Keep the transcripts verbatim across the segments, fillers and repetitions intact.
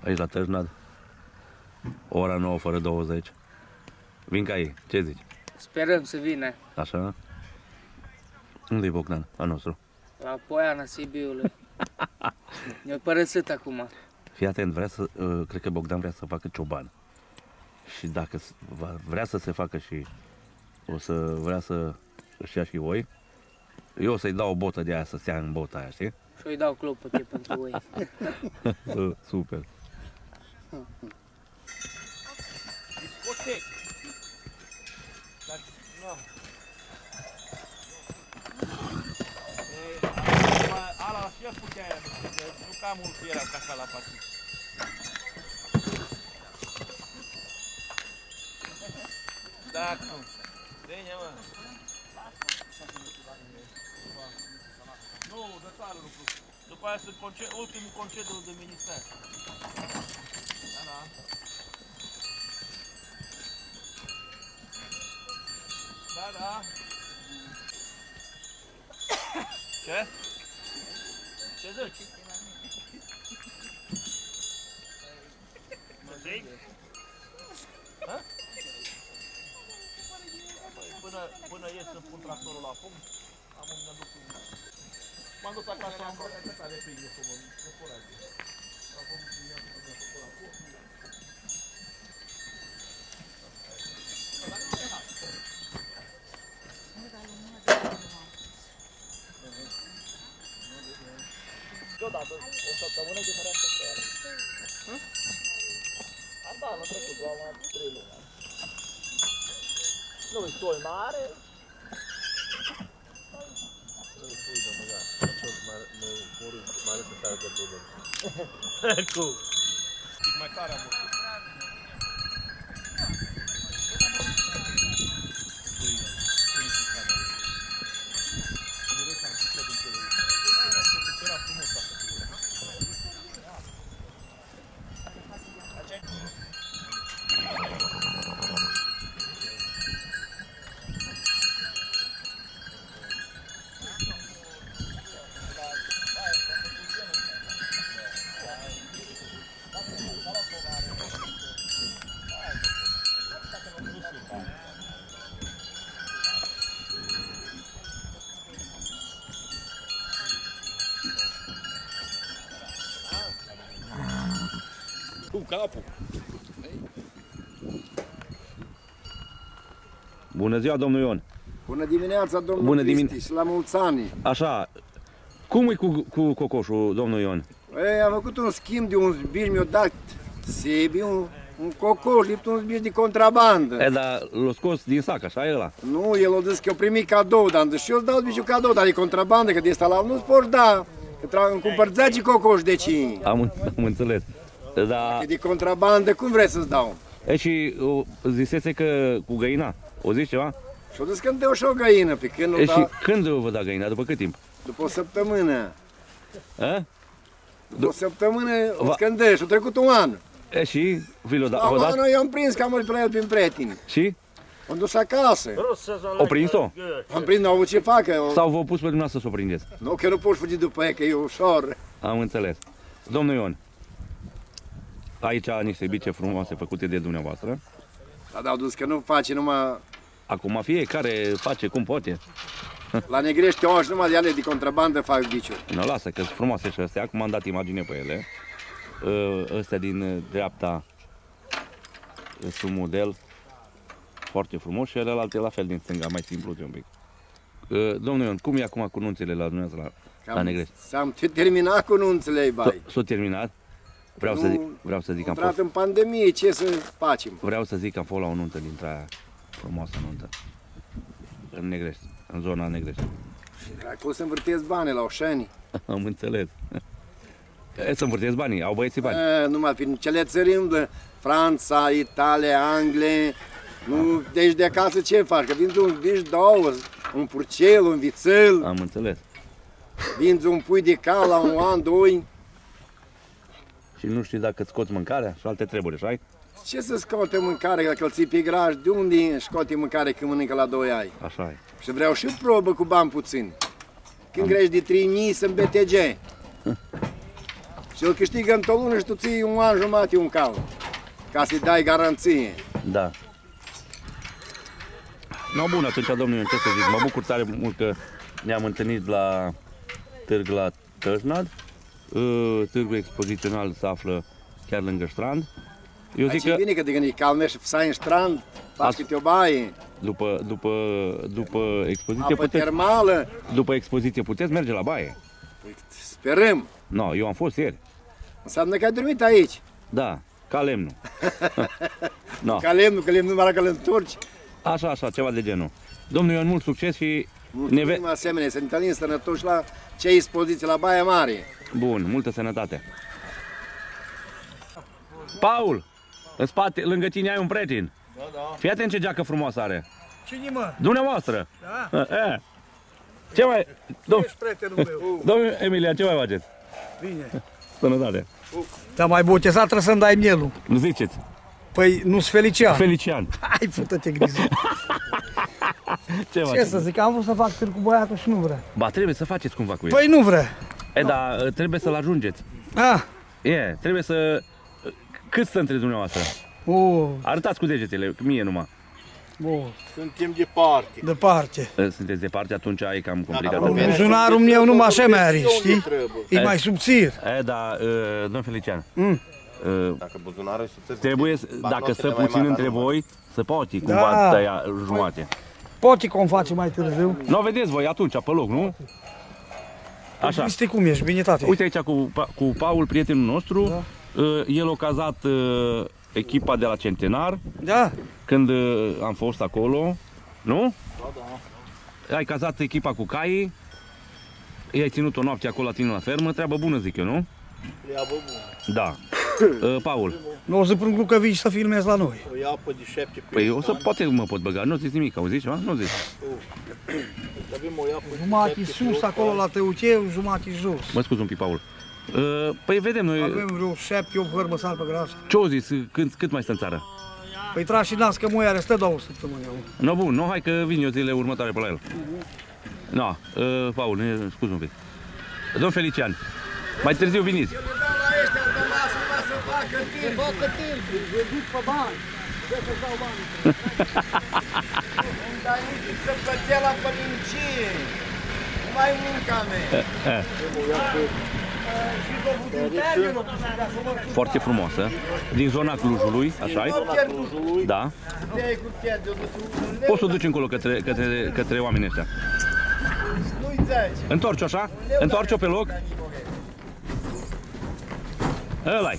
Aici la Târnad. Ora nouă fără douăzeci. Vin ca ei, ce zici? Sperăm să vină. Așa? Unde e Bogdan, al nostru? La Poiana Sibiului. Ne-a părăsit acum. Fii atent, vrea să, uh, cred că Bogdan vrea să facă cioban. Și dacă va, vrea să se facă și o să vrea să își ia și oi, eu o să-i dau o botă de aia să stea în bota aia, știi? Și îi dau clopote pentru oi. Super. Discotec. Dar, nu. Ala și el putea aia, nu cam mult erau ca așa la partit. Da, cum? Bine, mă. Nu, de țară lucru. După aia sunt conced, ultimul concediu de minister. Da, da. Da, da. Ce? Ce zici? Mă zic? Ha? Până, până ies să pun tractorul la punct, am un mă duc. M-am dus acasă, am luat cât are pe el, cum mă foraje. Am făcut și mi-am făcut de acolo la punct. Deodată, o săptămână diferență între ele. Asta anul trecut, doar la trei luni. Nu-i soi mare. Nu-i pui de măgat. Mă morând, mai ales să seară de bubă. Cum? Pic mai tare am murit. Pui, pui și camere. Murești am pus din cele. Era frumos asta. Cu capul. Bună ziua, domnul Ion. Bună dimineața, domnul Bună Cristi, dimine- și la mulți ani. Așa, cum e cu, cu cocoșul, domnul Ion? Ei, am făcut un schimb de un zbiș, mi-a dat Sebi, un, un cocoș, lipt un zbiș de contrabandă. E, dar l-a scos din sac, așa e ăla? Nu, el a zis că eu primit cadou, dar am zis și eu îți dau zbișul cadou, dar e contrabandă, că de ăsta la nu-ți poți da. Că îmi cumpăr zece cocoși de cinci. Am, am înțeles. Da. Că de contrabandă, cum vrei să-ți dau? E, și o, zisese că cu găina, o zici ceva? Și-o zis că îmi deu și o găină, pe când nu E, da, și când vă da găina, după cât timp? după o săptămână. A? După o săptămână, o Va- scândă și-a trecut un an. E, și vi-l-o da, La vă dat? anul eu am prins că am mers pe la el prin prieteni. Și? Am dus acasă. O prins-o? Am prins, n-au avut ce facă. Sau v-au pus pe dumneavoastră să o prindeți? Nu, că nu poți fugi după ea, că e ușor. Am înțeles. Domnul Ion, aici niște bice frumoase făcute de dumneavoastră. Dar au dus că nu face numai Acum fiecare face cum poate. la Negrește Oaș, numai de ale de contrabandă fac biciuri. Nu, lasă că sunt frumoase și astea. Acum am dat imagine pe ele. Uh, Ăstea din dreapta sunt un model foarte frumos și celelalte la fel din stânga, mai simplu de un pic. Uh, Domnul Ion, cum e acum cu nunțile la dumneavoastră la, la Negrești? S-am terminat cu nunțele, bai. S-a terminat? Vreau, să zic, vreau să zic că am intrat fost, în pandemie, ce să facem? vreau să zic că am fost la o nuntă dintre aia frumoasă nuntă. În Negrești, în zona Negrești. Acolo să învârtesc bani la Oșeni. Am înțeles. E, să învârteți banii, au băieții bani. E, numai prin cele țări, de Franța, Italia, Anglia. Nu, deci de acasă ce faci? Că vinzi un biș, două, un purcel, un vițel, Am înțeles. vinzi un pui de cal la un an, doi. Și nu știi dacă îți scoți mâncarea și alte treburi, așa? Ce să scoate mâncare, dacă îl ții pe graj, de unde scoate mâncare când mănâncă la doi ani? Așa e. Și vreau și probă cu bani puțini. Când grești de trei mii, sunt B T G. Și el câștigă într-o lună și tu ții un an jumate un cal. Ca să-i dai garanție. Da. No, bun, atunci, domnul Ion, ce să zic, mă bucur tare mult că ne-am întâlnit la târg la Tășnad. Târgul expozițional se află chiar lângă strand. Eu zic Aici că... bine că de când calmești și să în strand, faci câte o baie, După, după, după expoziție apă puteți, termală. după expoziție puteți merge la baie. Sperăm. No, eu am fost ieri. Înseamnă că ai dormit aici. Da, ca lemnul. No. Ca lemnul, că lemnul numai că îl întorci. Așa, așa, ceva de genul. Domnul Ion, mult succes și ne ve... Mulțumim asemenea, să ne întâlnim sănătoși la ce expoziție la Baia Mare. Bun, multă sănătate. Paul, în spate, lângă tine ai un prieten. Da, da. Fii atent ce geacă frumoasă are. Cine mă? Dumneavoastră. Da? Eh. Ce mai... Dom... Ești prietenul meu. Domnul Emilia, ce mai faceți? Bine. Sănătate. Dar mai botezat trebuie să-mi dai mielul. Nu ziceți? Păi nu-s Felician. Felician. Hai, pută-te griză. Ce, Ce faceți? să zic, am vrut să fac târg cu băiatul și nu vrea. Ba, trebuie să faceți cumva cu el. Păi nu vrea. E, dar trebuie să-l ajungeți. Ah, E, trebuie să... Cât sunt între dumneavoastră? o, Arătați cu degetele, mie numai. bun, Suntem departe. departe. Sunteți departe, atunci e cam complicat. Aproape. Buzunarul meu numai așa mere, Unde știi? trebuie? E mai subțire. E, da, uh, domn Felician, Mm. uh, Dacă buzunarul e subțire, trebuie, să- dacă stă bancnotele mai puțin mari, între dar nu voi, să poate cumva Da. tăia jumate. Poate cum face mai târziu. Nu vedeți voi atunci, pe loc, nu? Așa. Știi cum ești, bine tate. Uite aici cu, Pa- cu Paul, prietenul nostru, Da. uh, el a cazat uh, echipa de la Centenar, Da? când uh, am fost acolo, nu? Da, da. Ai cazat echipa cu caii, i-ai ținut o noapte acolo la tine la fermă, treabă bună zic eu, nu? Treabă bună. Da. Uh, Paul, Nu o să prâng Lucăvici să filmezi la noi. O apă de șapte pe păi o să poate mă pot băga, nu zici nimic, auziți ceva? Nu zici. Avem o apă de Jumate șapte sus pe acolo la Tăucheu, jumate jos. Mă scuz un pic, Paul. Uh, păi vedem noi, Avem vreo șapte opt hărbăsari pe gras. ce o zis, cât, cât mai stă în țară? Păi tragi și nas că moiare, stă două săptămâni. acum. No, bun, nu, hai că vin eu zilele următoare pe la el. No, uh, Paul, ne scuz un pic. Domn Felician, mai târziu veniți. Eu le dau la ăștia, îl dau la asta să facă târg. Facă târg, vă duc pe bani. Să să dau bani. Îmi dai uite să plătea la pălincie. Nu mai munca mea. Foarte frumoasă, din zona Clujului, așa-i? Da. De-aia cu pierdea, de Poți să o duci încolo către, către, către oamenii ăștia. nu-i zici. Întorci-o așa, întorci-o pe loc. Ăla-i.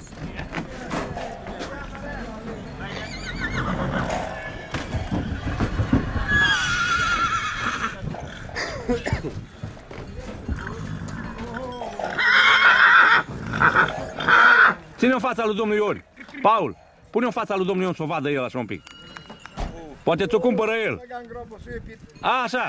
Ține-o în fața lui domnul Ion. Paul, pune-o în fața lui domnul Ion să o vadă el așa un pic. Poate ți-o cumpără el. Băga în groapă, să iei pit. Așa.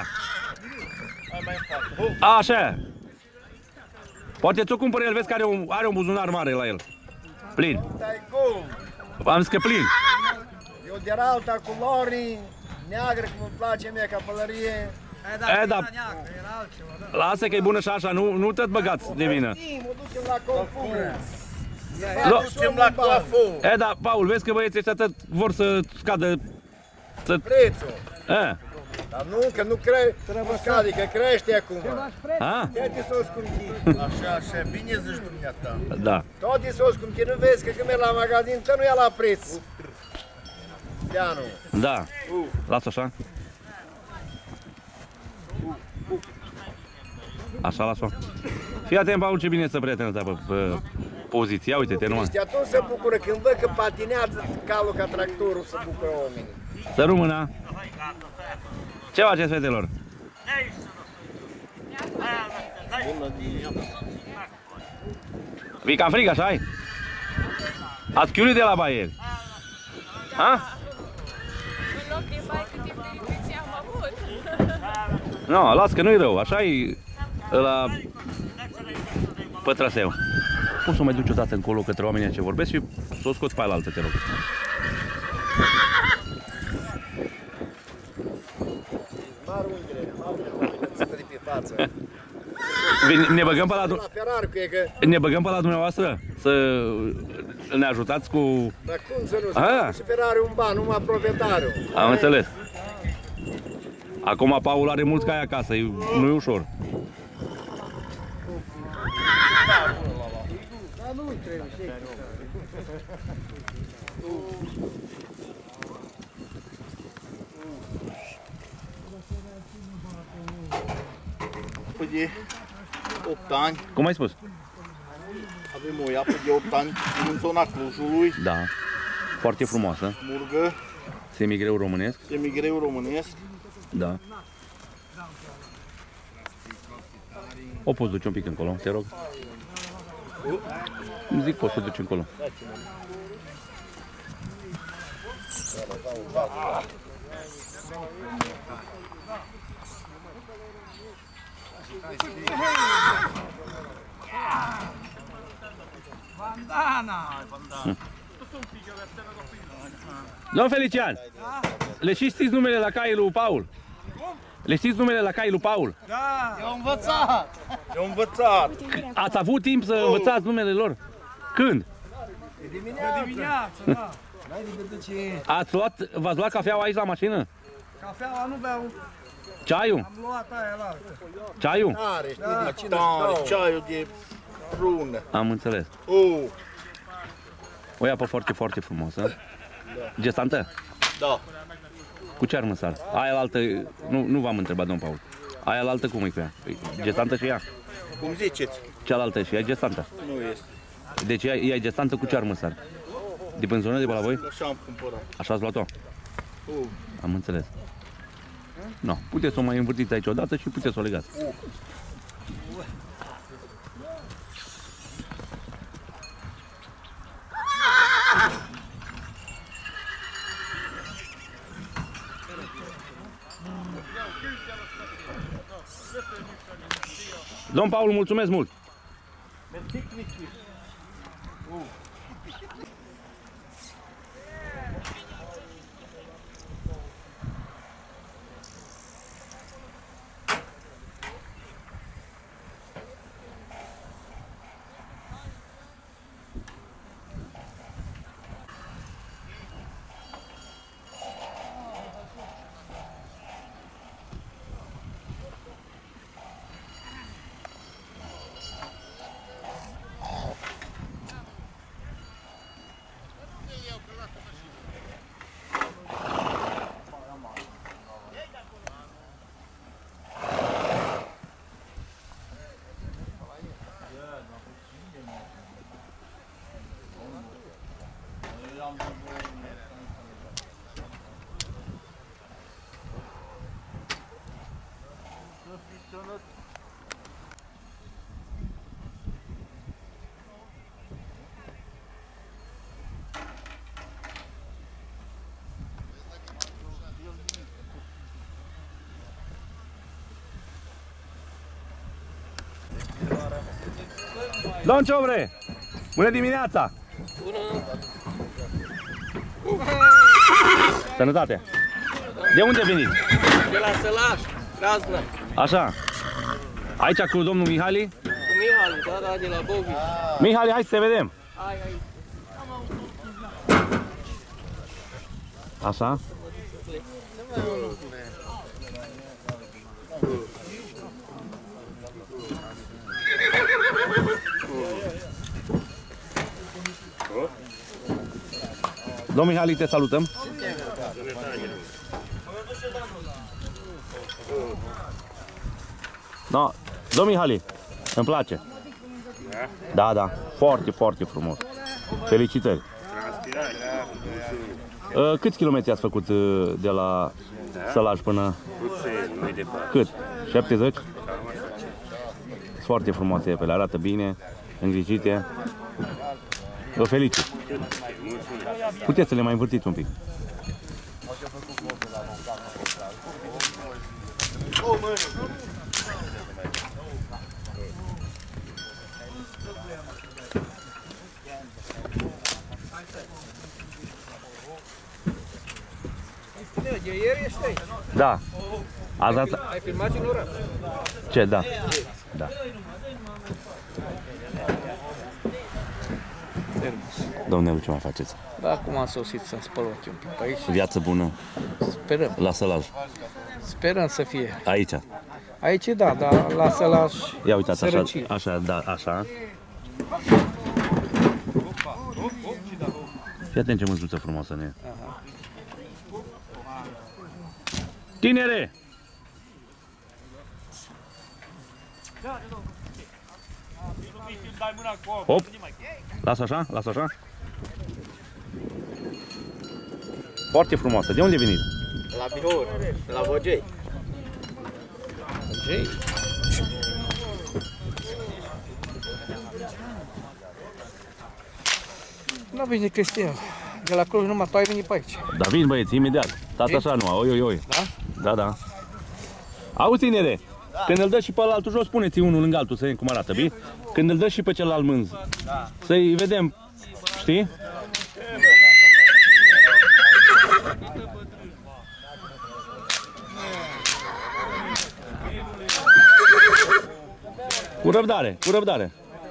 Așa. Poate ți-o cumpără el, vezi că are un, are un buzunar mare la el. Plin. Dai cum? Am zis că plin. Eu de alta culori, neagră, cum îmi place mie ca pălărie. E, da. Lasă că e bună și așa, nu, nu te băgați de vină. Mă ducem la confură. Lo- Ducem la coafor. E, da, Paul, vezi că băieții ăștia tot vor să scadă. Să... Prețul. E, Dar nu, că nu cre... nu scade, că crește acum. a? Toate s-o scumpi. Așa, așa, bine zici dumneata. Da. Toate s-o scumpi. Nu vezi că când merg la magazin, că nu ia la preț. Deanu. Da. Lasă așa. Așa, lasă-o. Fii atent, Paul, ce bine să prietenă ta pe, pe poziția. Uite-te numai. Cristi, atunci se bucură când văd că patinează calul ca tractorul, se bucură oamenii. Să rămână. Ce faceți, fetelor? Vi cam frig, așa-i? Ați chiurit de la baie? Ha? În loc de bai, cât timp de repetiție am avut. Nu, no, las că nu-i rău, așa-i la pe traseu. Poți să mai duci o dată încolo către oamenii ce vorbesc și să o scoți pe aia altă, te rog. Marungele, marungele, țită de pe față. Veni- Ne băgăm pe la, du- La Ferrari, că e că... ne băgăm pe la dumneavoastră să ne ajutați cu... Dar cum să nu? Ah. Și Ferrari un ban, numai proprietarul. Am înțeles. Acum Paul are mulți cai acasă, e- nu e ușor. Apă de opt ani, Cum ai spus? avem o apă de opt ani din zona Clujului, Da. Foarte frumoasă. murgă, Semigreu românesc. semigreu românesc. Da. O poți duce un pic încolo, te rog? Îmi zic, poți să duci încolo. Domn Felician, le și știți numele la caii lui Paul? Le știți numele la caii lui Paul? Eu învățat! Ați avut timp să învățați numele lor? Când? Dimineața, da. Ați luat, v-ați luat cafeaua aici la mașină? Cafeaua nu beau, Ceaiul? am luat aia la. Ceaiul? Are, știi, Da. din cine Tare, stau. ceaiul de prună. Am înțeles. Oh, O apă foarte, foarte frumoasă. Gestantă? da. Cu ce armăsar? Aia la altă, nu, nu v-am întrebat, domn Paul. Aia la altă cum e cu ea? E gestantă și ea? Cum ziceți? Cealaltă și ea e gestantă. Nu este. Deci ea, ea e gestantă cu ce armăsar? De pe zonă de pe la voi? Așa am cumpărat. Așa ați luat-o? Oh, Am înțeles. No, puteți să o mai învârtiți aici odată și puteți să o legați. Domn Paul, mulțumesc mult! Domn Ciobre, bună dimineața! Bună! Sănătate! De unde veniți? De la Sălaș, Raznă, Așa. Aici cu domnul Mihali? cu Mihali, da, da, de la Bogi. Mihali, hai să te vedem! Hai, hai. Așa. Domnul Mihali, te salutăm. No, domnul Mihali, îmi place. Da, da, foarte, foarte frumos. Felicitări. Uh, Câți kilometri ați făcut uh, de la Sălaș până... Cât? șaptezeci? Sunt foarte frumoase pe le arată bine, îngrijite. Vă felicit. Puteți să le mai învârtiți un pic. De ieri ești aici. Da. Azi ați... Ai filmat și în oră? Ce? Da. Da. termos. Domnule, ce mai faceți? Da, acum am sosit să-mi spăl ochii un pic pe aici. Viață bună Sperăm. la sălaj. Sperăm să fie. Aici. Aici da, dar la sălaș Ia uitați, așa, sărăcie. așa, da, așa. Fii atent ce mânzuță frumoasă ne e. Tinere! Hop! Lasă așa, lasă așa. Foarte frumoasă. De unde veniți? La birou, la Bogei. Bogei? Nu vine Cristian. De la Cluj numai tu ai venit pe aici. Da, vin băieți, imediat. Tata așa nu, oi, oi, oi. Da? Da, da. Auzi, tinere, da. Când îl dă și pe altul jos, puneți unul lângă altul să vedem cum arată, bine? Când îl dă și pe celălalt mânz, da. Să-i vedem, știi? Cu răbdare, cu răbdare.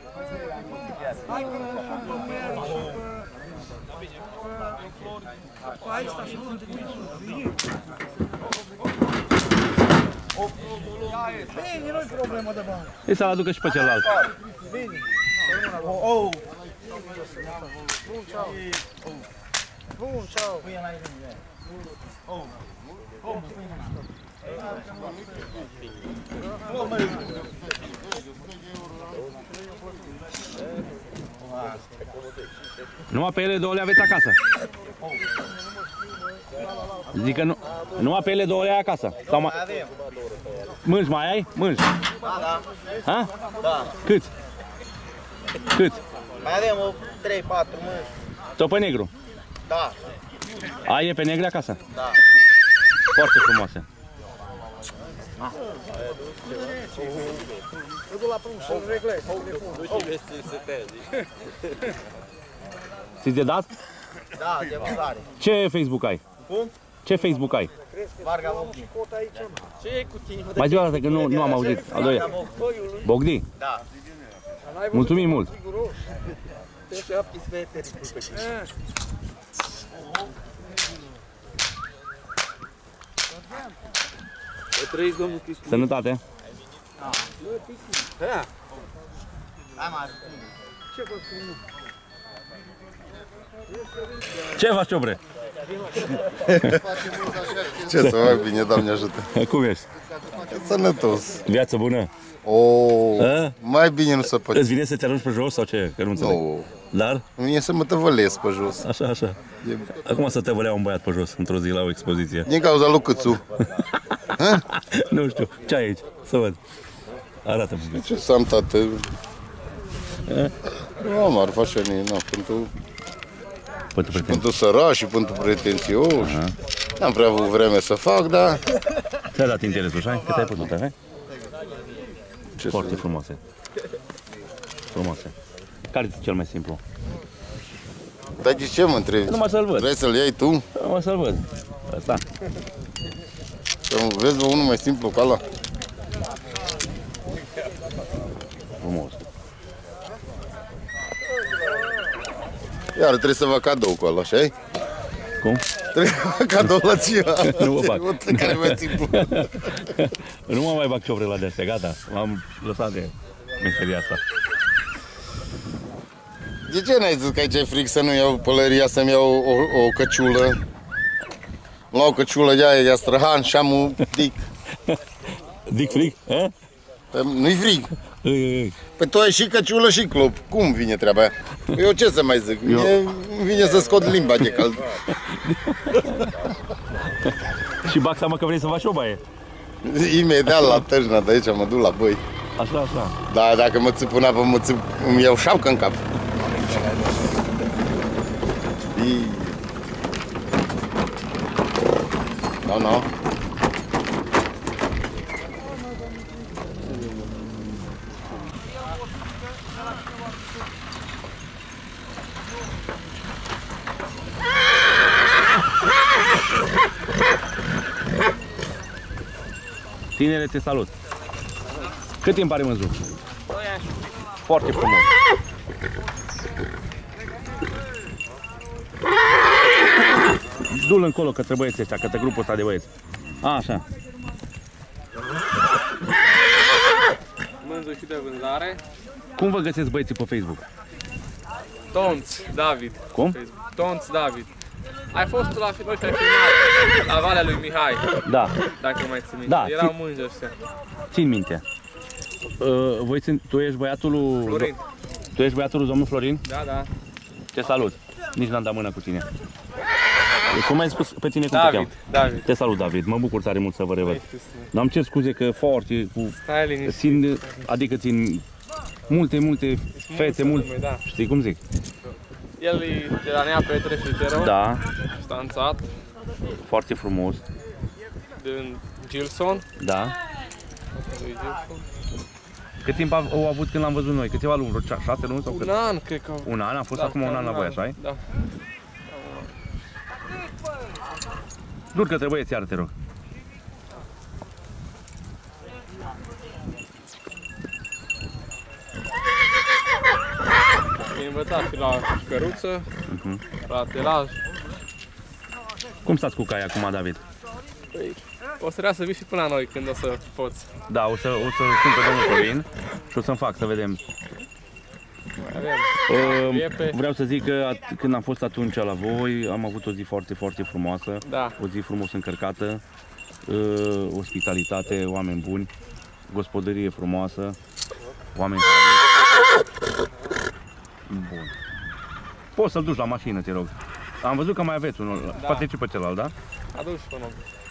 Bine, nu-i problemă de bani. Ei să-l aducă și pe celălalt. Bine. Oh. Bun, ceau. Bun, ceau. Numai pe ele două le aveți acasă. Zic că nu, numai pe ele două le ai acasă. Sau mai... Mânci mai ai? Mânci. Da, da. Ha? Da. Cât? Cât? Mai avem o trei patru mânci. Tot pe negru? Da. Ai e pe negre acasă? Da. Foarte frumoase. Eu duc la prunc să-l reglez. Ți-ți de dat? Da, de vânzare. Ce Facebook ai? Cum? Ce Facebook ai? Varga Bogdi. Ce e cu tine? Mai zi o dată că nu, nu am auzit. Al doilea. Bogdi? Da. Mulțumim mult. Să trăiți, domnul Cristi. Sănătate. Hai mai. Ce faci, Ciobre? Ce să mai bine, Doamne ajută. Cum ești? Sănătos. Viață bună? O, A? mai bine nu se poate. Îți vine să te arunci pe jos sau ce? Că nu înțeleg. Nu. Dar? Mie să mă tăvălesc pe jos. Așa, așa. Acum să tăvălea un băiat pe jos într-o zi la o expoziție. Din cauza lui Câțu. Nu știu. Ce ai aici? Să văd. Arată-mi. Ce să am, tată? Nu am arfa așa, nu, pentru, Pentru prieteni. pentru sărași și pentru pretențioși. N-am prea avut vreme să fac, dar... Ți-a dat interesul, așa? Cât ai putut, hai? Ce Foarte să... frumoase. Frumoase. Care e cel mai simplu? Dar de ce mă întrebi? Numai să-l văd. Vrei să-l iei tu? Numai să-l văd. Asta. Să vezi bă, unul mai simplu ca ăla? Frumos. Iar trebuie să fac cadou cu ăla, așa-i? Cum? Trebuie să fac cadou la ția. Nu mă fac. Care mai simplu. Nu mă mai bag ciobre la de-astea, gata. M-am lăsat de meseria asta. De ce n-ai zis că aici e fric să nu iau pălăria, să-mi iau o, o, o căciulă? Îmi luau o căciulă de aia de Astrahan și am un dic. Dic frig? Eh? Nu-i frig. Păi tu ai și căciulă și clop. Cum vine treaba aia? Eu ce să mai zic? Mie îmi vine să scot limba de cald. Și bag seama că vrei să faci o baie. Imediat la târna de aici mă duc la băi. Așa, așa. Da, dacă mă țip în apă, mă țip, îmi iau șapcă în cap. Nu, nu. Tinere, te salut. Cât timp are mânzul? Foarte frumos. Du-l încolo către băieții ăștia, către grupul ăsta de băieți. A, așa. Mânzul și de vânzare. Cum vă găsesc băieții pe Facebook? Tonț David. Cum? Tonț David. Ai fost la noi și ai filmat la Valea lui Mihai. Da. Dacă mai ții minte. Da, Erau țin- mânzi ăștia. Țin minte. Uh, voi țin, tu ești băiatul lui... Florin. Tu ești băiatul lui domnul Florin? Da, da. Te salut. Nici n-am dat mână cu tine. Cum ai spus pe tine cum te David, cheamă? David. Te salut, David. Mă bucur tare mult să vă revăd. Dar îmi cer scuze că foarte cu... Stai liniștit. Țin, adică țin multe, multe fețe, mult... lume, da. Știi cum zic? El e de la Nea Petre și Tero. Da, Stanțat. foarte frumos. Din Gilson. Da. Lui Gilson. Cât timp au au avut când l-am văzut noi? Câteva luni? Vreo șase luni sau cât? Un an, cred că. Un an? A fost Da, acum un chiar an la voi, așa -i? Da. Du-l către băieți iar, te rog. E învățat și la căruță, la telaj. Cum stați cu caia acum, David? Păi, o să vrea să vii și până la noi când o să poți. Da, o să, o să sun pe domnul Florin și o să-mi fac să vedem. Avem Uh, viepe. vreau să zic că at- când am fost atunci la voi, am avut o zi foarte, foarte frumoasă. Da. O zi frumos încărcată, uh, ospitalitate, oameni buni, gospodărie frumoasă, oameni harnici. Bun. Poți să-l duci la mașină, te rog. Am văzut că mai aveți unul, Da. poate și pe celălalt, da? Adu-și până.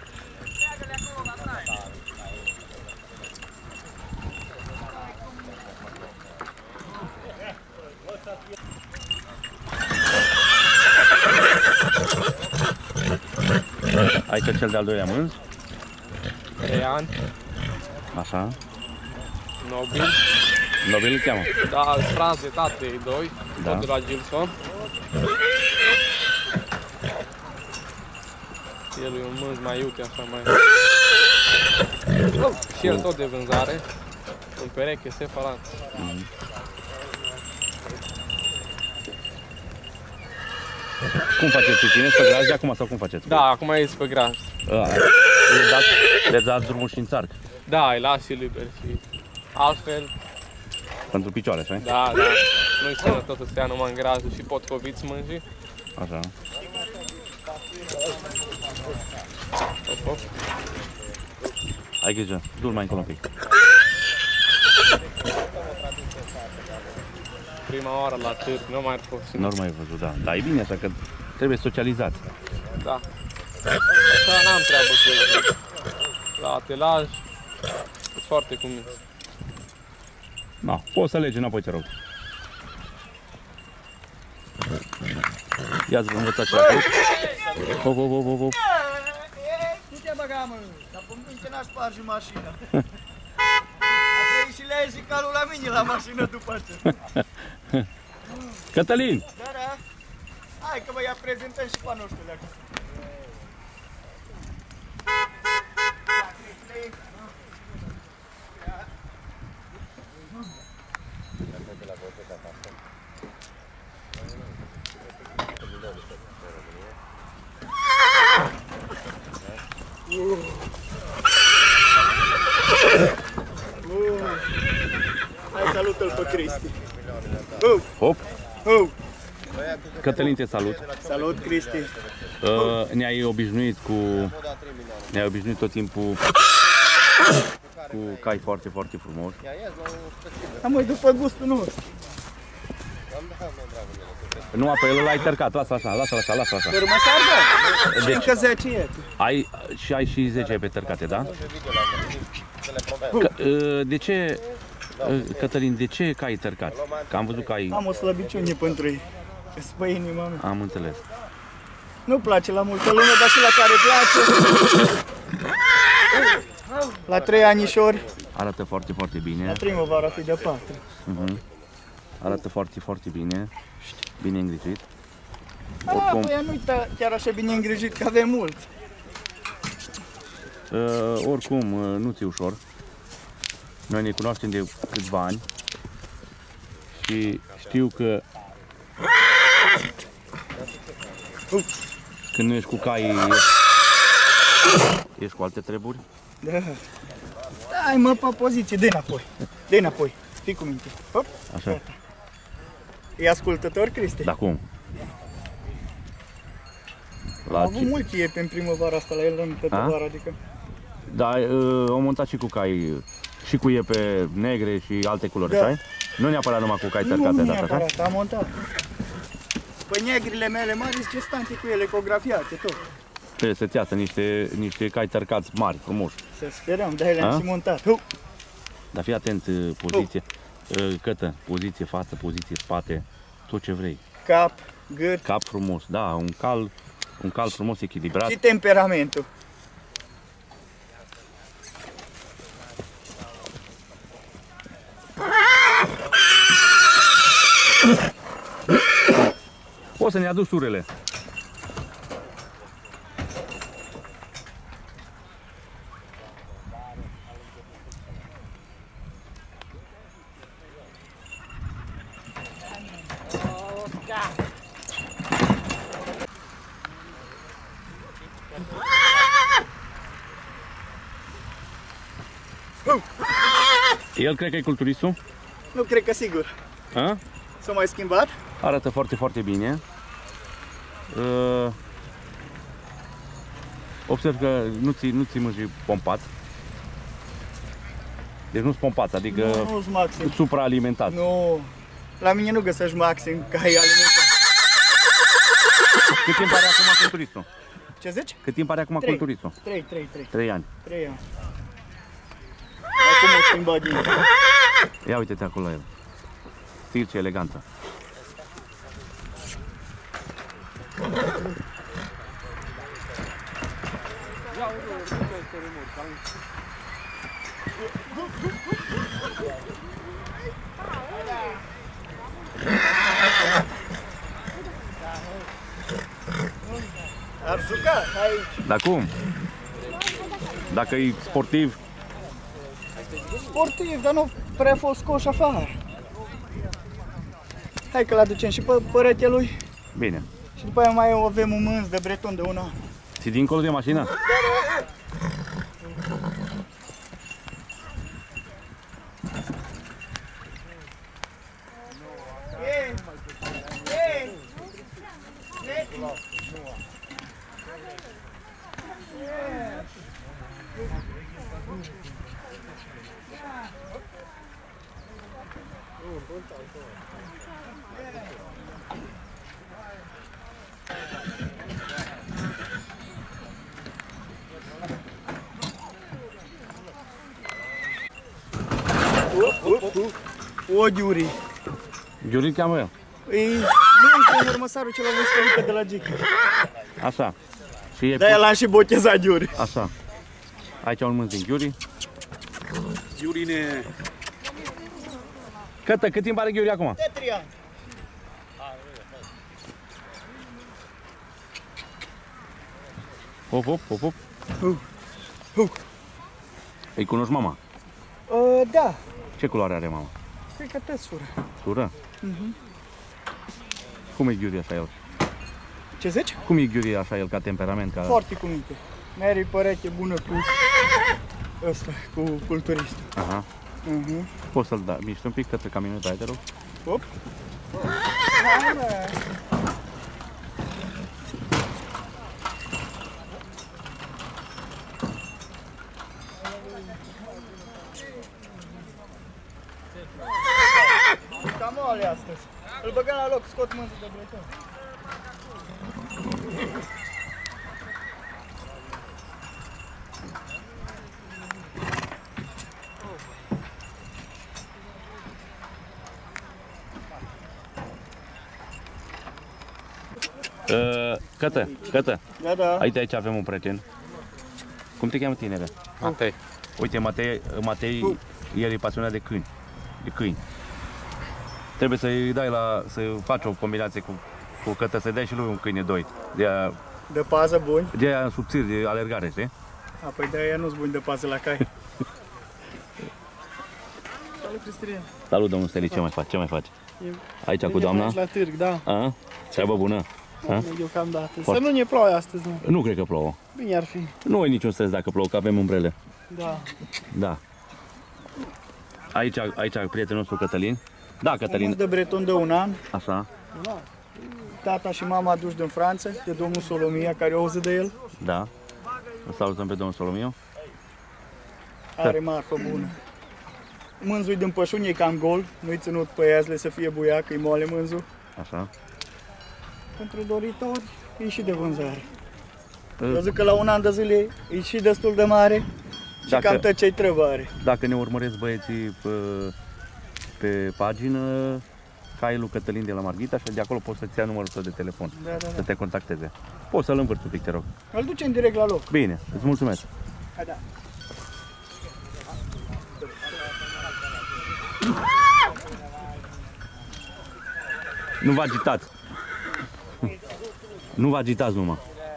Aici cel de-al doilea mânz, trei ani, așa. nobil. Nobil îl cheamă. Da, frați de tate, ei doi, Da. tot de la Gilson. El e un mânz mai iute, așa mai... Și el tot de vânzare, un pereche separat. Cum faceți? Țineți pe graj de acum sau cum faceți? Da, acum e pe graj. A, le dați, le dați drumul și în țarc, Da, îi las și liber și altfel, pentru picioare, așa? da, da. Nu-i sănătos să stea numai în grajul și potcoviți mânjii. Așa. Hop, hop. Ai grijă, du-l mai încolo un pic. Prima oară la târg, nu mai fost. Nu mai ai văzut, da. Da, e bine așa că trebuie socializați. Da. Așa n-am treabă cu el. La atelaj, sunt foarte cuminți. Da, poți să legi înapoi, te rog. Ia-ți învățați la tot. Hop, hop, hop, hop, hop. Nu te băga, mă, dar pe mine n-aș sparge mașina. A trăit și lei și calul la mine la mașină după ce. Cătălin! Da, da. Hai că vă ia prezentăm și panoștele acum. Hai, salută-l pe Cristi. Hop! Oh. Cătălin, te salut. Salut, Cristi. Uh, ne-ai obișnuit cu... Ne-ai obișnuit tot timpul cu cai foarte, foarte frumos. Am mai după gustul nostru. Nu, apă, el l-ai tărcat, lasă așa, lasă așa, lasă așa. Urmă sarda? Deci- Încă zece e. Ai, și ai și zece pe tărcate, da? Că, uh, de ce, uh, Cătălin, de ce cai tărcați? Că am văzut că ai... Am o slăbiciune pentru ei. Îți pe inima mea. Am înțeles. Nu place la multă lume, dar și la care place. La trei anișori, Arată foarte, foarte bine. la primăvara fi de patru. Uh-huh. Arată foarte, foarte bine. Bine îngrijit. Ah, Oricum, păi nu-i chiar așa bine îngrijit, că avem mult. uh, oricum uh, nu ți-e ușor. Noi ne cunoaștem de câțiva ani și știu că Când nu ești cu caii, ești, ești cu alte treburi? Da. Stai mă pe poziție, dă înapoi. Dă înapoi. Fii cu minte. Hop. Așa. E ascultător, Cristi? Da, cum? Am avut mulți iepi în primăvara asta la el în tătăvară, adică... Da, uh, au montat și cu cai, și cu iepe negre și alte culori, Da. așa? Nu neapărat numai cu cai Nu, tărcate nu de data, așa? neapărat, am montat. Păi negrile mele mari sunt gestante cu ele, ecografiate, tot. Trebuie să-ți iasă niște, niște cai tărcați mari, frumoși. Să sperăm, de-aia le-am A? și montat. Hu! Dar fii atent, uh, poziție, uh, Cătă, poziție față, poziție spate, tot ce vrei. Cap, gât Cap frumos, da, un cal, un cal frumos echilibrat. și temperamentul. O să ne aduci surele. El cred că e culturistul? Nu cred că sigur. A? S-a mai schimbat? Arată foarte, foarte bine. Uh, observ că nu ți, nu ți mângi pompat. Deci nu-s pompat, adică Nu, nu-s maxim. supraalimentat. Nu. La mine nu găsești maxim ca ai alimentat. Cât timp are acum culturistul? Ce zici? Cât timp are acum Trei. culturistul? Trei, trei, trei. Trei ani. Trei ani. Acum o schimbat din... Ia uite-te acolo la el. Stil ce eleganță. Ar juca aici. Dar cum? Dacă e sportiv, Sportiv, dar nu prea fost scoși afară. Hai că l-aducem și pe păretelui. bine. Și după aia mai avem un mânz de breton de un an. Ți dincolo de mașină? Ei! Ei! O, Giuri. Giuri îl cheamă el. E nu e urmăsarul ce l-a văzut de la Gica. Așa. Și e De-aia l-am și botezat Giuri. Așa. Aici un mânz din Giuri. Giurine. Cătă, cât timp are Giuri acum? De trei ani. Hop, hop, hop, hop. Hu. Hu. Îi cunoști mama? Uh, da, Ce culoare are mama? cred că te sură. Sură? Mhm. Cum e Giuri așa el? Ce zici? Cum e Giuri așa el ca temperament? Ca... Foarte cu minte. Mary păreche bună cu ăsta, cu culturistul. Aha. Mhm. Poți să-l da, miști un pic către camioneta aia, te rog? Hop. Hai, mă. Cam mole astăzi. Îl băgăm la loc, scot mânzul de breton. Uh, Cătă, Cătă, Da, da. aici, aici avem un prieten. Cum te cheamă tinere? Matei. Uite, Matei, Matei el e pasionat de câini. De câini. Trebuie să-i dai la, să faci o combinație cu, cu Cătă, să-i dai și lui un câine doi. De aia, De pază buni. de aia subțiri, de alergare, știi? A, păi de-aia nu-s buni de pază la cai. Salut, Cristian. Salut, domnul Steli, ce mai faci? Ce mai faci? E- Aici cu Vine doamna? aici la târg, da. A? Treabă bună. Ha? Deocamdată. Să nu ne plouă astăzi, nu. Nu cred că plouă. Bine ar fi. Nu e niciun stres dacă plouă, că avem umbrele. Da. Da. Aici, aici prietenul nostru Cătălin. Da, Cătălin. De Breton de un an. Așa. Tata și mama aduși din Franța, de domnul Solomia, care auzi de el. Da. Îl salutăm pe domnul Solomio. Are marfă bună. Mânzul din pășuni e cam gol, nu-i ținut pe iazle să fie buiac, e moale mânzul. Așa. Pentru doritori e și de vânzare. Eu zic că la un an de zile e și destul de mare și Dacă- cam tot ce-i trebuie. Dacă ne urmăresc băieții pe, pe pagină, cai lui Cătălin de la Marghita și de acolo poți să-ți ia numărul tău de telefon, Da, da, să da. te contacteze. Poți să-l învârți un pic, te rog. Îl ducem direct la loc. Bine, îți mulțumesc. Hai, da. Nu vă agitați. Nu vă agitați numai.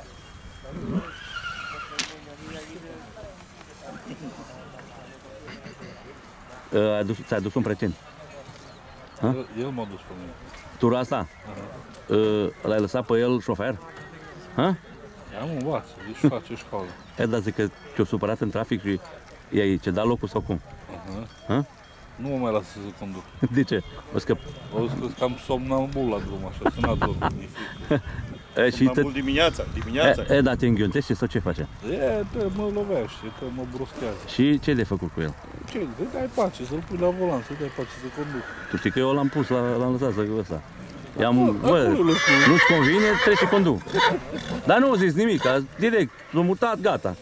Ai adus- Ți-ai adus un prieten? Ha? El, el m-a dus pe mine. Tura asta? Uh, L-ai lăsat pe el șofer? Ha? Am învață, deci face școală. E, dar zic că te-o supărat în trafic și i-ai cedat locul sau cum? Uh-huh. Ha? Nu mă mai lasă să conduc. De ce? O să că... Au zis că cam somnambul la drum așa, să n-a dormit. E, și te... dimineața, dimineața. E, e, dar te înghiontește sau ce face? E, te mă lovește, te mă bruschează. Și ce de făcut cu el? Ce, te dai pace, să-l pui la volan, să dai pace să conduc. Tu știi că eu l-am pus, la- l-am lăsat să ăsta. I-am, bă, acolo e locul. nu-ți convine, treci și conduc. Dar nu zis nimic, a- direct, l-a mutat, gata.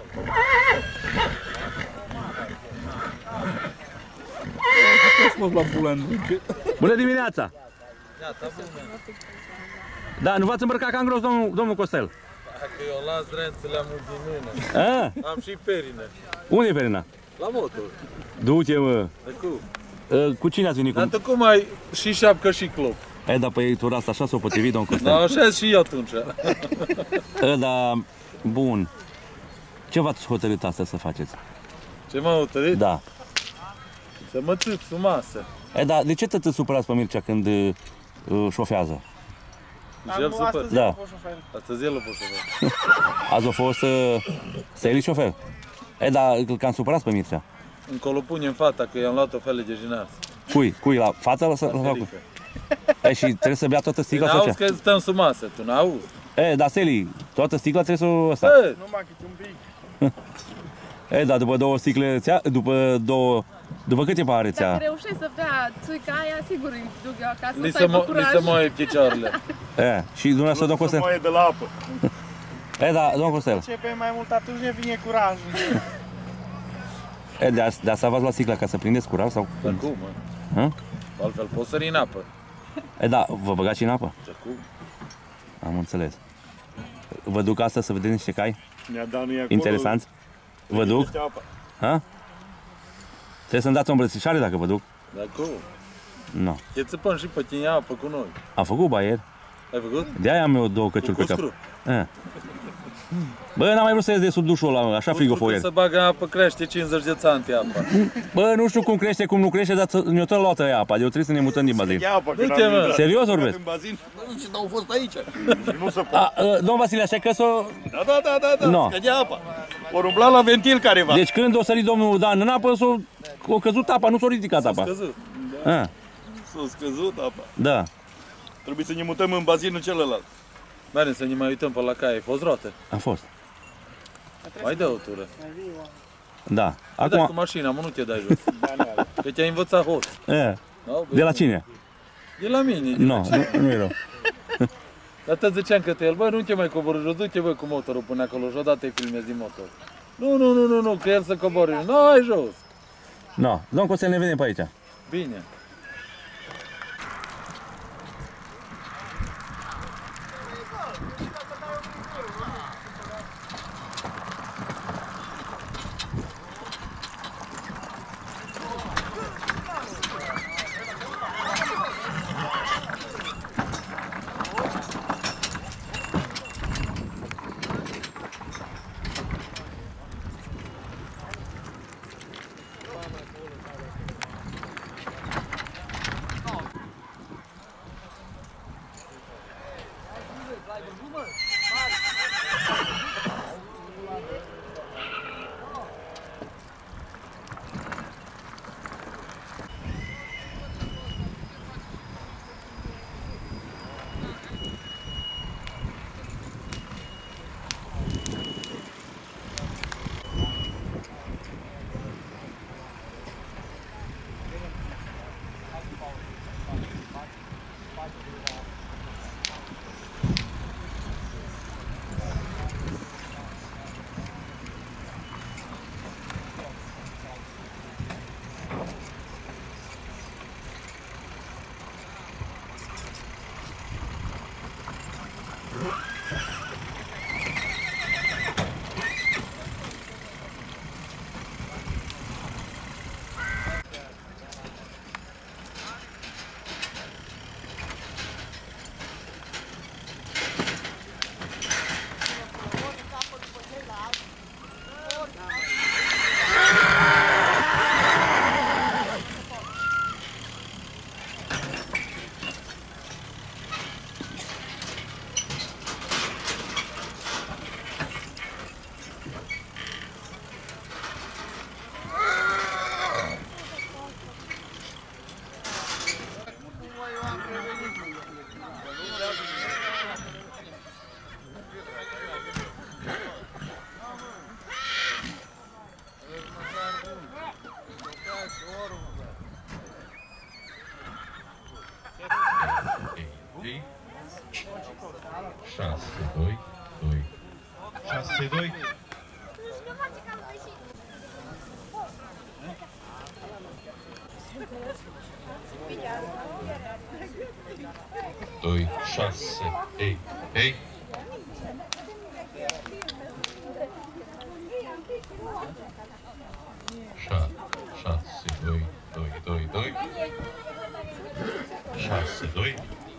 Mă la bulan. Bună dimineața! Da, nu v-ați îmbrăcat ca în gros, domnul, domnul Costel? Dacă eu las rențele am din mână. A? Am și perine. Unde e Perina? La motor. Du-te, mă. De cum? Uh, Cu cine ați venit? Dar Cu... tu cum ai și șapcă și clop? E, dar pe tura asta așa s-o potrivit, domnul Costel. Da, așa și eu atunci. E, da, bun. Ce v-ați hotărât asta să faceți? Ce m-am hotărât? Da. Să mă țip sub masă. E, dar de ce te te supărați pe Mircea când uh, șofează? Și el supăr. Da. Astăzi el a fost șofer. Azi a fost uh, Steli șofer. E, dar îl cam supărați pe Mircea. Încolo punem fata, că i-am luat o fele de jinar. Cui? Cui? La fata? La, la, la, E, și trebuie să bea toată sticla sau N-auzi ce? că stăm sub masă, tu n-auzi? E, dar Steli, toată sticla trebuie să o ăsta. Bă, Numai câte un pic. E, dar după două sticle, ți-a, după două, după câte pahare ți-a? Dacă reușești să bea țuica aia, sigur îi duc eu acasă, li să se, aibă mo- li curaj. se moaie picioarele. E, și dumneavoastră, domnul Costel? Moaie de la apă. E, da, domnul Costel. Începe mai mult atunci ne vine curajul. E, de, as- de asta v-ați luat sticla ca să prindeți curaj sau? Dar cum, mă? Hă? Altfel poți sări în apă. E, da, vă băgați și în apă? Dar cum? Am înțeles. Vă duc astăzi să vedeți niște cai Ne-a dat nu e acolo. interesanți? Vă duc? Este apa. Ha? Trebuie să-mi dați o îmbrățișare dacă vă duc? Dar cum? Nu. Te țipăm și pe tine apă cu noi. Am făcut baier. Ai făcut? De-aia am eu două căciuli Cu pe cap. cuscru? E. Bă, n-am mai vrut să ies de sub dușul ăla, așa frigă Când foier. se bagă în apă, crește cincizeci de țanti apa. Bă, nu știu cum crește, cum nu crește, dar ță- ne-o tot luată ea apa, eu trebuie să ne mutăm din bazin. Ia apa, că Du-te, n-am mă. intrat. Serios vorbesc? În bazin. Nu știu, dar au fost aici. Nu se poate. A, a, domn Vasile, așa că s-o... Da, da, da, da, da. No. Scădea apa. Ori umbla la ventil careva. Deci când o sărit domnul Dan în apă, s-o... o căzut apa, nu s-a ridicat apa. Scăzut. A, S-a scăzut apa. da. Trebuie să ne mutăm în bazinul celălalt. Bine, să ne mai uităm pe la cai. Ai fost roată? A fost. Mai dă o tură. Da. Acum... Dai cu Acum... mașina, mă, nu te dai jos. Că te-ai învățat hoț. E, Da? de la cine? De la mine. de Nu, la cine? nu, nu e rău. Dar te ziceam că te el, bă, nu te mai coborâ jos, du-te, bă, cu motorul până acolo și odată îi filmezi din motor. Nu, nu, nu, nu, nu, că el să coborâ. Nu, ai jos. Nu, domn Costel, ne vedem pe aici. Bine. șase, doi, doi. șase, doi. doi, șase, ei, ei. șase, doi, doi, doi, doi. șase, doi.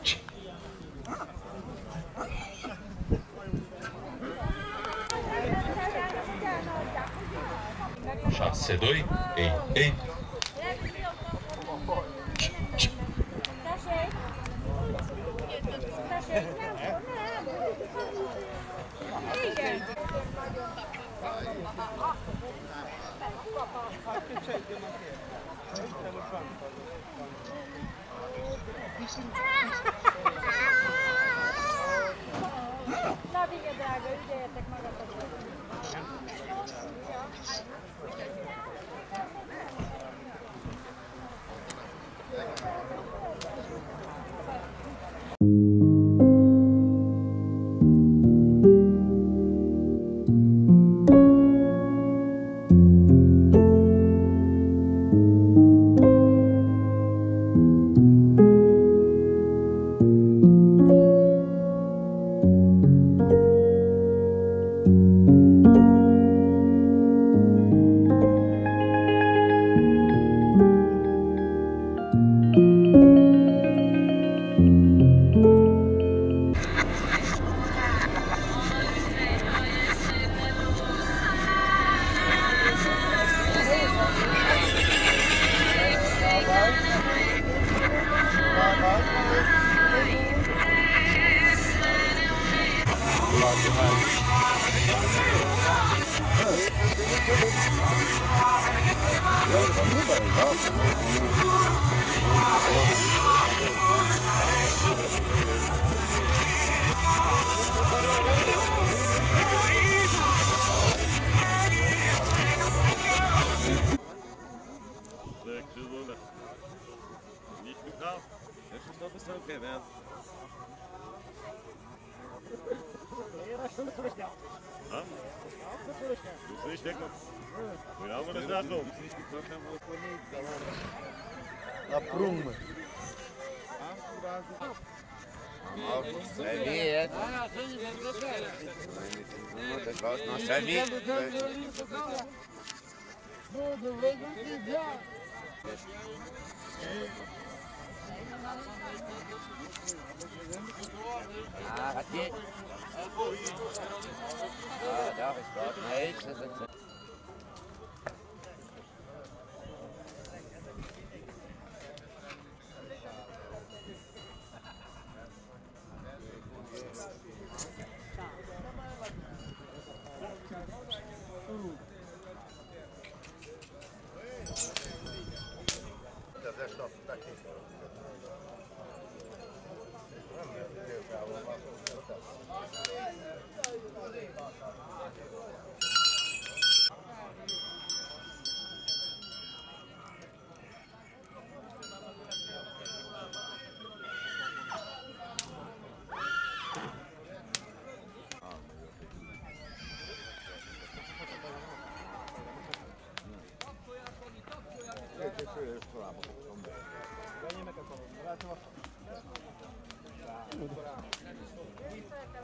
șase, doi, ei, ei. Na vigye, drága, ügyeljetek magatokra. La prung, mă. Привет. Ну, сами. Ah, hat die. Ah, da ist dort. Nein, das ist.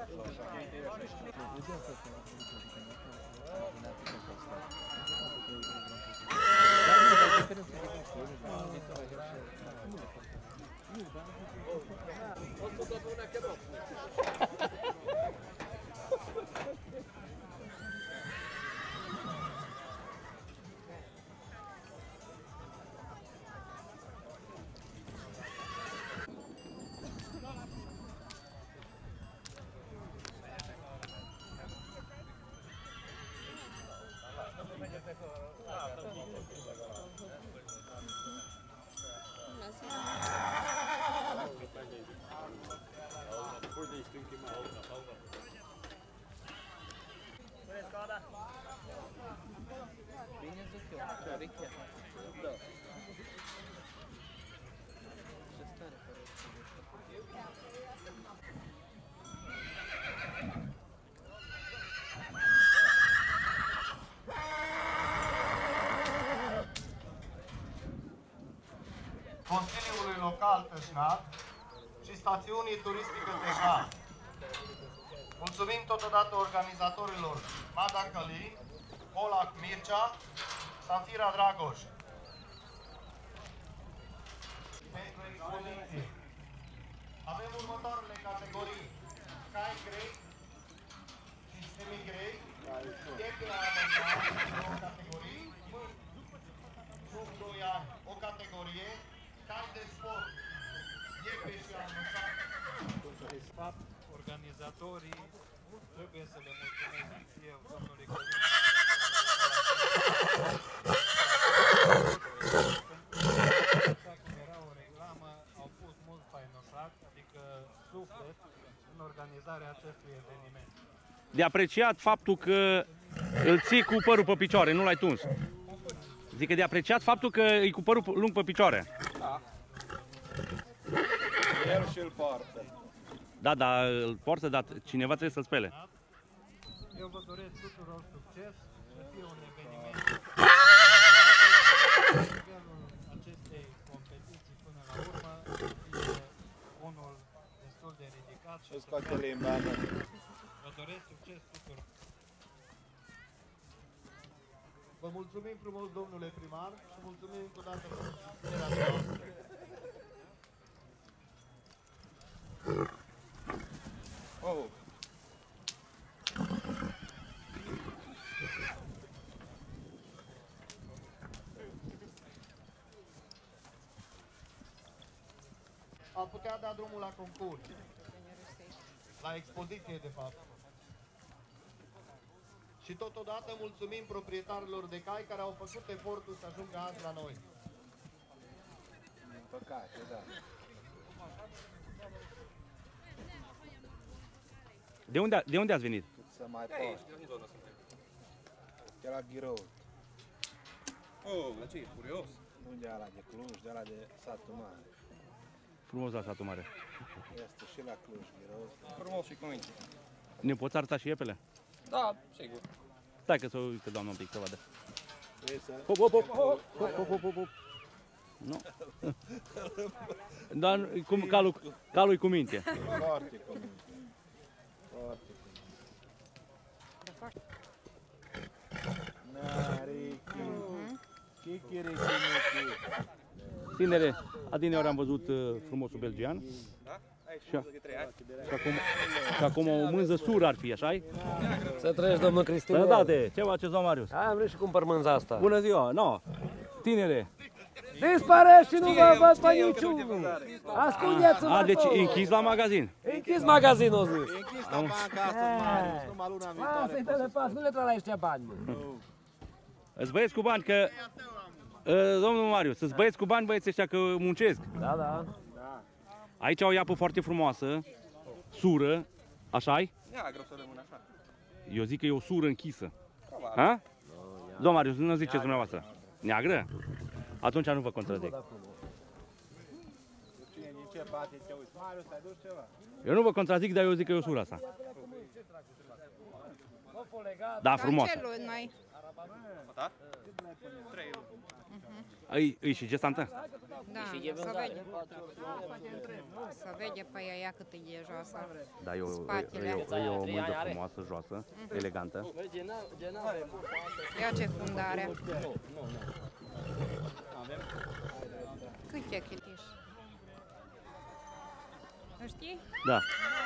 Consiliului Local Tășnat și Stațiunii Turistice Teja. Mulțumim totodată organizatorilor Mada Căli, Olac Mircea, Safira Dragoș. Pentru expoziție avem următoarele categorii: cai grei și semi-grei, pietre avantajate, două categorii, sub doi ani, o categorie, cai de sport, iepe și almăsat. Fapt, organizatorii trebuie să le mulțumesc eu, domnului Călin. Așa cum era o reclamă, au pus mult fainosac, adică suflet, în organizarea acestui eveniment. De apreciat faptul că îl ții cu părul pe picioare, nu l-ai tuns. Zic că de apreciat faptul că e cu părul lung pe picioare. Da. El și îl poartă. Da, da, îl poartă, dar cineva trebuie să-l spele. Eu vă doresc tuturor succes, să fie un eveniment. Nivelul acestei competiții până la urmă să fie unul destul de ridicat și să fie... Vă doresc succes tuturor. Vă mulțumim frumos, domnule primar, și mulțumim încă o dată pentru susținerea noastră. Oh. Am putea da drumul la concurs, la expoziție de fapt. Și totodată mulțumim proprietarilor de cai care au făcut efortul să ajungă azi la noi. Din păcate, da. De unde, de unde ați venit? Cât să mai pot. De la Ghirău. Oh, la ce e curios? Nu de ala de Cluj, de ala de satul mare. Frumos la satul mare. Este și la Cluj, Ghirău. Frumos și cu minte. Ne poți arăta și iepele? Da, sigur. Stai că să uite doamna un pic să vadă. Hop, hop, hop, hop, hop, hop, hop, hop, hop. Nu. Dar cum calul, calul e cu minte. Foarte cu minte. Foarte cu minte. Narichi. Chichirichinichi. Tinere, adineori am văzut uh, frumosul belgian. Da? Ai Și, a, de trei ani. și, acum, și acum o mânză sură ar fi, așa-i? Să trăiești, domnul Cristin. Sănătate! Ce faceți, domnul Marius? Am vrut și cumpăr mânza asta. Bună ziua! No. Tinere! Dispare și nu vă văd pe niciunul! Ascundeți-vă A, deci acolo. e închis la magazin? E închis magazinul, zis. E închis la banca asta, Marius, numai luna viitoare. Lasă-i pe lepas, nu le tra la ăștia bani. Îți băieți cu bani, că... Uh, domnul Marius, îți băieți cu bani, băieți ăștia că muncesc. Da, da. Aici au o iapă foarte frumoasă, sură, așa-i? Neagră să rămână așa. Eu zic că e o sură închisă. Ha? Domnul Marius, nu ziceți dumneavoastră. Neagră? Atunci nu vă contrazic. Cine din ce bate te uiți? Marius, ai dus ceva? Eu nu vă contrazic, dar eu zic că e o sură asta. Da, frumoasă. Ce luni mai? Da? Trei luni. Îi, îi și gestantă? Da, să vede. Să vede pe ea cât e de joasă. Da, e o, Spatele. e, o, e o mândă frumoasă, joasă, elegantă. Ia ce fundare. Cât e chitiș? Nu știi? Da.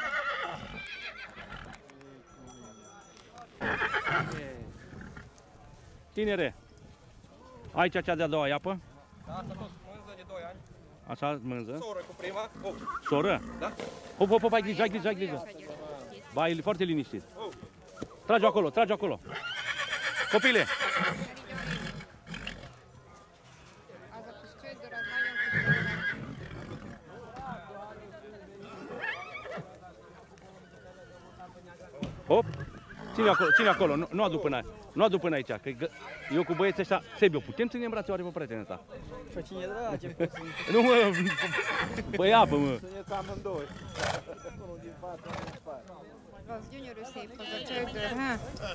Tinere, aici cea de-a doua iapă? Da, asta a fost mânză de doi ani. Așa, mânză. Soră cu prima. Oh. Soră? Da. Hop, hop, hop, ai grijă, ai grijă, ai grijă. Ba, e foarte liniștit. Trage acolo, trage acolo. Copile! Hop! Ține acolo, ține acolo, nu, nu adu până aici. Nu adu până aici, că eu cu băieții ăștia, Sebiu, putem ține în brațe oare pe prietenul ta? Pe cine dragi, Nu mă, băi apă, mă. Suneți amândoi. Unul din față, unul din spate. Вас juniorul să-i pozăceagă, ha?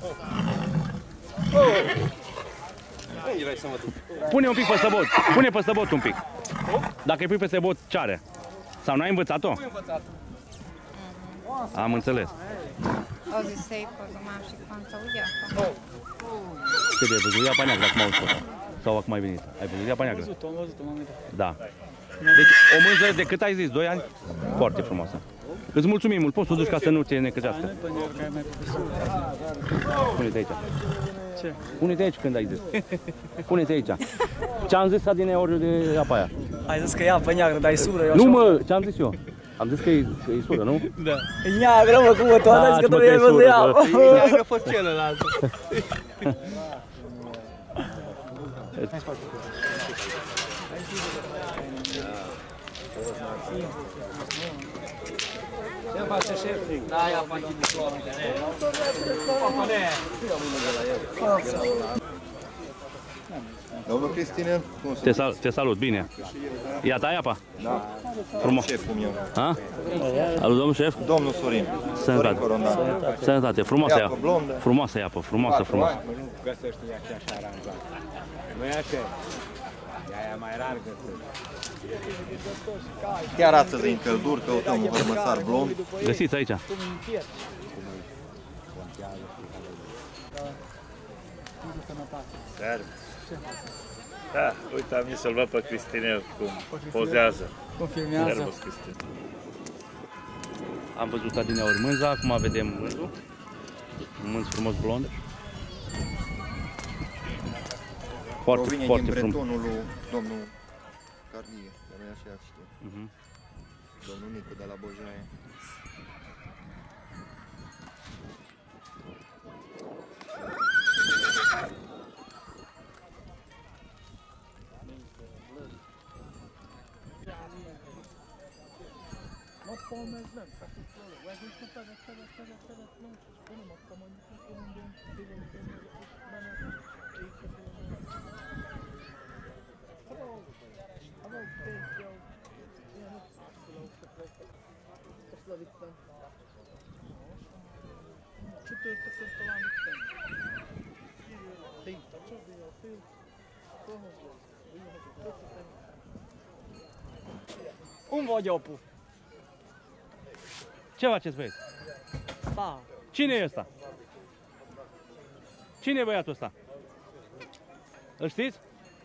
Unde vrei să mă duc? Pune un pic pe săbot, pune pe săbot un pic. Dacă îi pui pe săbot, ce are? Sau n-ai învățat-o? Nu învățat. Am înțeles. O zi să-i poză, mam și panța uia. Ce de văzut? Iapa neagră, acum au spus. Sau acum ai venit? Ai văzut iapa neagră? Am văzut-o, am văzut-o, m-am uitat. Da. Deci o mânză de cât ai zis? doi ani? Foarte frumoasă. Îți mulțumim mult, poți să o duci ca să nu te necăjească. Pune-te aici. Ce? Pune-te aici când ai zis. Pune-te aici. Ce-am zis adineori de apa aia? Ai zis că e apă neagră, dar e sură. Eu Nu așa... mă, ce-am zis eu? Am zis că e, că e sură, nu? Da. E neagră, mă, cum mă, tu Da, am zis că mă, tu că e e văzut sură, apă. bă. E neagră, a fost celălalt. Ce face șeful? Da, ia face diplomele. Domnul Cristina, cum Te, sal te salut, bine. Ia ta apa? Da. Frumos. Șeful meu. Ha? Alu, domnul șef? Domnul Sorin. Sănătate. Sănătate. Sănătate. Frumoasă Iapă iapă. blondă. Frumoasă iapă, frumoasă, frumoasă. Găsești ea și așa aranjat. Nu e așa? Ea e mai rar găsești. Chiar astăzi în călduri căutăm un hărmăsar blond. Găsiți aici. Dar, da, uite, am zis să-l văd pe Cristinel cum pozează. Cum filmează. Servus, Cristin. Am văzut adineori mânza, acum vedem mânzul. Un mânz frumos blond. Foarte, Provine foarte din frumos. bretonul lui domnul Carlie, că noi așa știu. Uh-huh. Domnul Nicu de la Bojaie. Cum vă opu? Ce faceți, băieți? Da. Cine e ăsta? Cine e băiatul ăsta? Îl știți?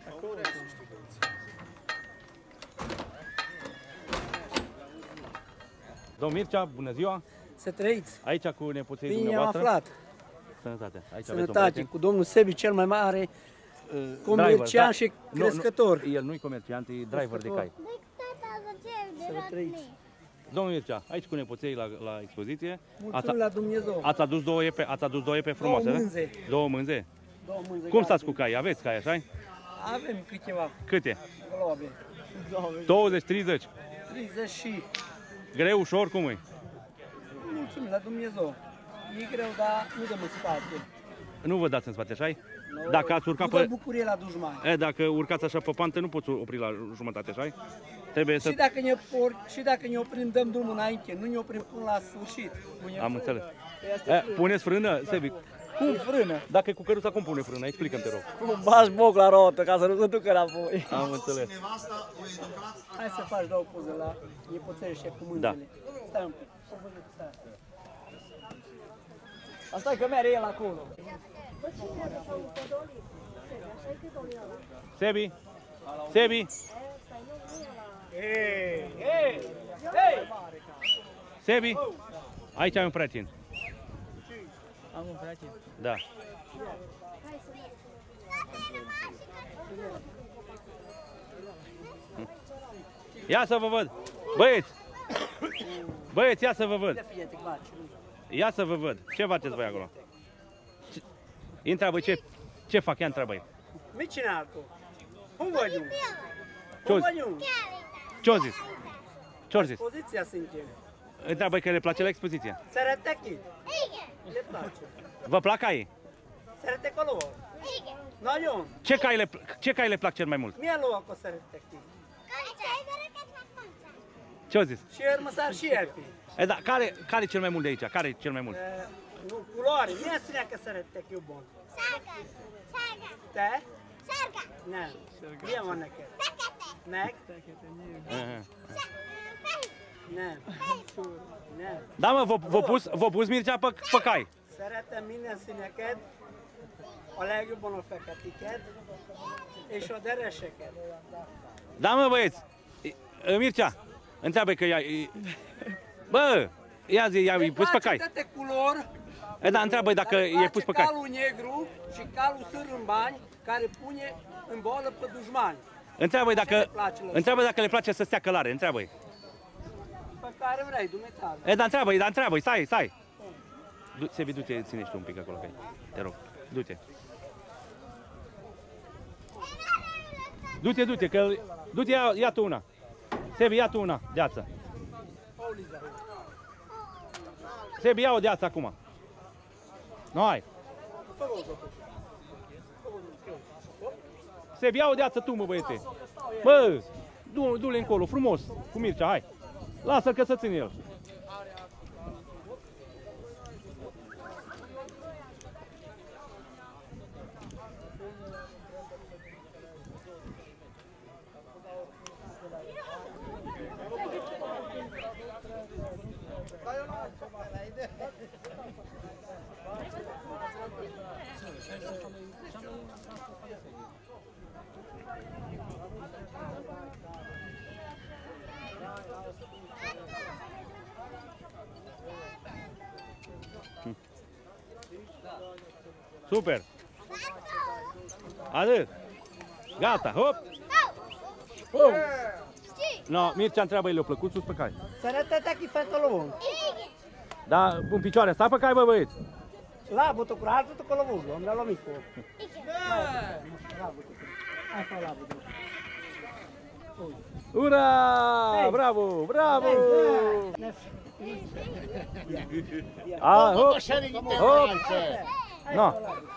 Domnul Mircea, bună ziua! Să trăiți! Aici cu nepoții Bine am dumneavoastră? aflat. Sănătate. Aici aveți un Sănătate, prieten? cu domnul Sebi, cel mai mare comerciant și Nu, crescător. Nu, el nu e comerciant, e driver de cai. Să trăiți! Domnul Mircea, aici cu nepoței la, la expoziție. Mulțumim la Dumnezeu! Ați adus două epe, ați adus două epe frumoase, Două da? mânze. Două mânze. Două mânze Cum gata. stați cu cai? Aveți cai, așa? Avem câteva Câte? globe. douăzeci, treizeci. treizeci și... Greu, ușor, cum e? Mulțumim la Dumnezeu! E greu, dar nu dăm în spate. Nu vă dați în spate, așa? Nu, Dacă ați urcat nu dă pe... bucurie la dușmani. E, dacă urcați așa pe pantă, nu poți opri la jumătate, așa? Trebuie să... Și dacă, ne por, și dacă ne oprim, dăm drumul înainte, nu ne oprim până la sfârșit. Am înțeles. E, puneți frână, Sebi, Cum frână? Dacă e cu căruța, cum pune frână? Explică-mi, te rog. Cum bagi boc la rotă ca să nu se ducă înapoi. Am înțeles. Hai să faci două poze la iepuțel și cu mânzele. Da. Stai un pic. Asta e că merge el acolo. Sebi! Sebi! Hei! Hei! Hei! Sebi! Aici ai un prieten. Am un prieten. Da. Ia să vă văd! Băieți! Băieți, ia să vă văd! Ia să vă văd! Ce faceți voi acolo? Îi întreabă ce, ce fac, ia întreabă-i. Vicinato! Cum vă ajung? Ce-o Cum vă ajung? Ce-o zis? Ce-o zis? Poziția suntem. Întreabă-i că le place la expoziție. Sărătechi. Le place. Vă plac caii? Sărăte color. Noi eu. Ce cai le, ce cai le plac cel mai mult? Mie lua cu sărătechi. Ce-o zis? Și urmăsar și epi. E da, care, care e cel mai mult de aici? Care e cel mai mult? Nu, culoare. Mie spunea că sărătechi e bun. Sarga. Sarga. Te? Sarga. Ne. Mie mă necă. Nec? Ne. Ne. Da, mă, v-a pus, v-a pus Mircea pe, pe cai. Sărătă mine sineced, o legă bună fecăticed, și o dereșeced. Da, mă, băieți, Mircea, întreabă că i-ai... Bă, ia zi, i-ai pus pe cai. Toate culori, E, da, întreabă-i dacă i-ai pus pe cai. calul negru și calul sârâmbani, care pune în bolă pe dușmani. Întreabă-i dacă, întreabă dacă le place să stea călare, întreabă-i. Pe care vrei, Dumnezeu. E, da, întreabă-i, da, întreabă-i, stai, stai. Du Sebi, du-te, ține și tu un pic acolo, cai. Te rog, du-te. Du-te, du-te, că... Du-te, ia, ia tu una. Sebi, ia tu una, deață. Sebi, ia o deață acum. Nu ai. Sebi, ia o deață tu, mă, băiete. Bă, du-le du încolo, frumos, cu Mircea, hai. Lasă-l că să ține el. Super! Atât! Gata, hop! Oh. No, Mircea, întreabă-i, le-a plăcut sus pe cai. Sărătătea chi fetolo bun. Da, în picioare, stai pe cai, bă, băieți! La, buto curată, tu colo vugo, am dat mico. Hai fa la buto. Ura! Bravo, bravo! Ah, hop! Hop! No!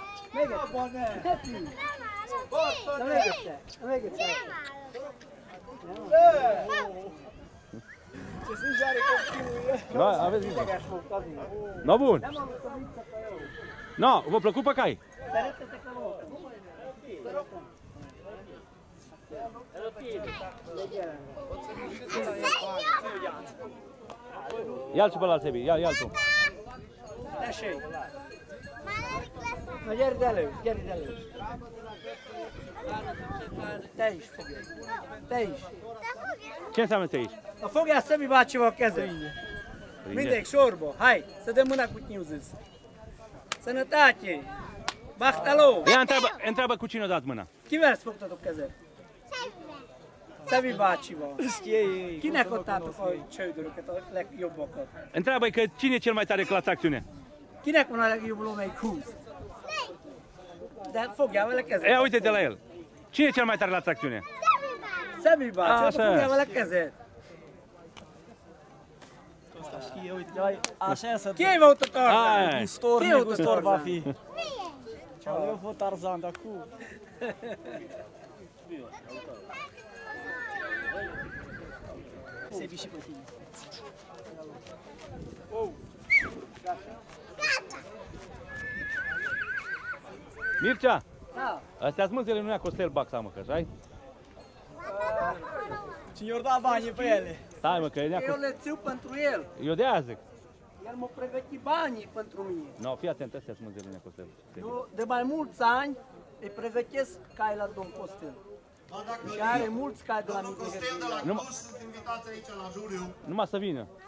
Da, aveți grijă. No, bun. No, v-a plăcut pe cai? Ia-l și pe ăla, Sebi, ia-l, ia-l tu. Așa e. Ieri de aleu, ieri de aleu. Teiș, foghe. Teiș. Ce înseamnă teiș? A foghe să mi baci o cheză. Mindec, șorbo, hai, să dăm mâna cu Tniuzis. Sănătate! Bahtalo! Ia întreabă, întreabă cu cine a dat mâna. Chi verți făcut tu cheză? Să mi baci vă. Cine a contato poi ceuduru că tot lec eu bocot? Întreabă-i că cine e cel mai tare la tracțiune? Cine a contato că eu bolo mai cuz? Dar fogheava la cheză. Ia uite-te la el. Cine e cel mai tare la tracțiune? Să mi baci, așa. fogheava la cheză. Așa e să... Chi ai avut torta? Hai. Gustor, Chi ai avut negustor va torta? fi. Eu văd Tarzan de acum. Sebi și pe tine. Mircea, Da. astea-s mânzele lui Nea Costel Baxa, mă, că ai? Cine i-or da banii pe ele? Stai, mă, că e Nea Eu Costel. le țiu pentru el. Eu de aia zic. El m-a pregătit banii pentru mine. No, fii atent, astea-s mânzele lui Nea Costel. Eu de mai mulți ani îi pregătesc cai la domn Costel. Și are mulți cai de la mine. Numai, numai să vină.